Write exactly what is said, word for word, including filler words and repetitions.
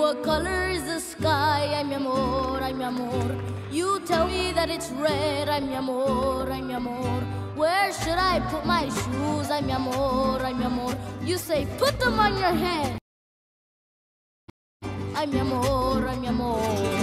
what color is the sky? Ay, mi amor, ay, mi amor. You tell me that it's red. Ay, mi amor, ay, mi amor. Where should I put my shoes? Ay, mi amor, ay, mi amor. You say, put them on your head. Ay, mi amor, ay, mi amor.